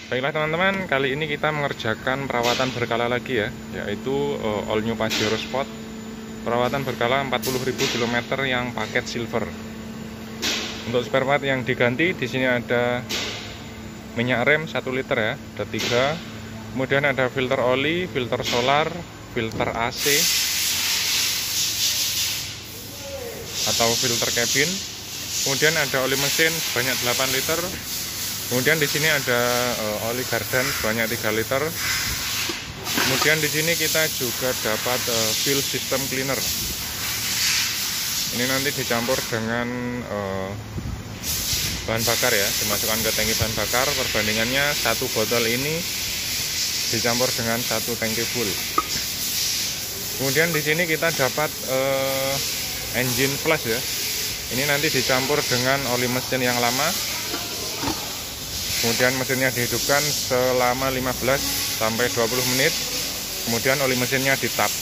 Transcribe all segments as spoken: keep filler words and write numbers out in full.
Baiklah teman-teman, kali ini kita mengerjakan perawatan berkala lagi ya, yaitu uh, all new Pajero Sport. Perawatan berkala empat puluh ribu kilometer yang paket silver. Untuk spare part yang diganti di sini ada minyak rem satu liter ya, ada tiga. Kemudian ada filter oli, filter solar, filter A C atau filter cabin. Kemudian ada oli mesin sebanyak delapan liter. Kemudian di sini ada uh, oli gardan sebanyak tiga liter. Kemudian di sini kita juga dapat uh, fuel system cleaner. Ini nanti dicampur dengan uh, bahan bakar ya, dimasukkan ke tangki bahan bakar. Perbandingannya satu botol ini dicampur dengan satu tangki full. Kemudian di sini kita dapat uh, engine flush ya. Ini nanti dicampur dengan oli mesin yang lama. Kemudian mesinnya dihidupkan selama lima belas sampai dua puluh menit. Kemudian oli mesinnya ditap.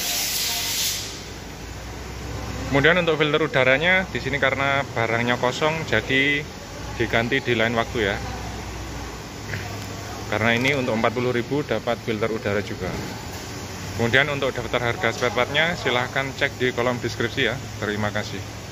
Kemudian untuk filter udaranya di sini karena barangnya kosong jadi diganti di lain waktu ya. Karena ini untuk empat puluh ribu dapat filter udara juga. Kemudian untuk daftar harga spare partnya silahkan cek di kolom deskripsi ya. Terima kasih.